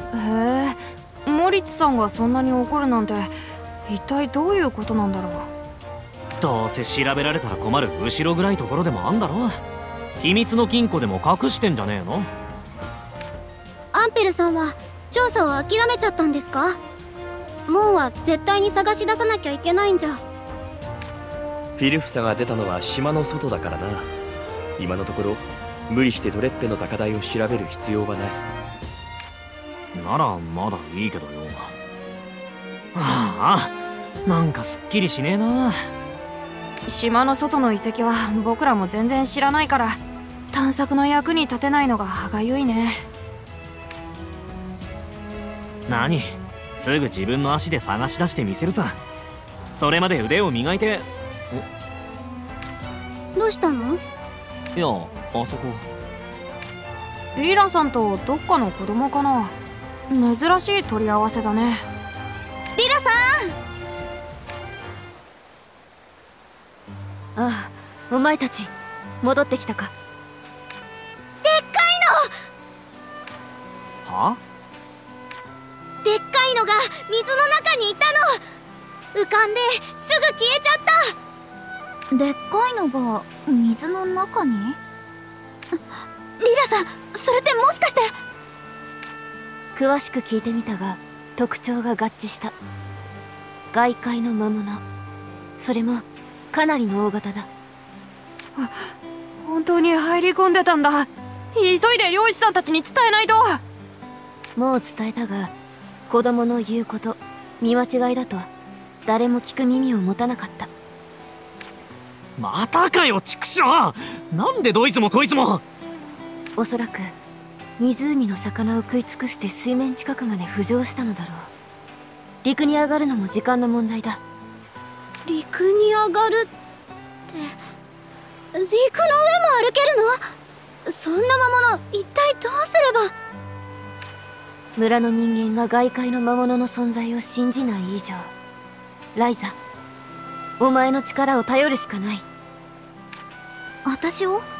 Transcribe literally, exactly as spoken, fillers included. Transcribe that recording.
へえ、モリッツさんがそんなに怒るなんて一体どういうことなんだろう。 どうせ調べられたら困る後ろ暗いところでもあんだろ。秘密の金庫でも隠してんじゃねえの。 アンペルさんは調査を諦めちゃったんですか？モンは絶対に探し出さなきゃいけないんじゃ。 フィルフサが出たのは島の外だからな。今のところ無理してトレッペの高台を調べる必要はない。 ならまだいいけどよ。ああ、なんかすっきりしねえな。 島の外の遺跡は僕らも全然知らないから探索の役に立てないのが歯がゆいね。 何、すぐ自分の足で探し出してみせるさ。それまで腕を磨いて。 どうしたの？ いや、あそこ。 リラさんとどっかの子供かな。珍しい取り合わせだね。 リラさん。ああ、お前たち戻ってきたか。でっかいの。は？ でっかいのが水の中にいたの。浮かんですぐ消えちゃった。 でっかいのが水の中に？リラさん、それってもしかして。 詳しく聞いてみたが特徴が合致した。外界の魔物、それもかなりの大型だ。 本当に入り込んでたんだ。急いで漁師さんたちに伝えないと。 もう伝えたが子供の言うこと見間違いだと誰も聞く耳を持たなかった。 またかよ、畜生。なんでどいつもこいつも。 おそらく湖の魚を食い尽くして水面近くまで浮上したのだろう。陸に上がるのも時間の問題だ。陸に上がるって陸の上も歩けるの？そんな魔物一体どうすれば。村の人間が外界の魔物の存在を信じない以上、ライザ、お前の力を頼るしかない。 私を？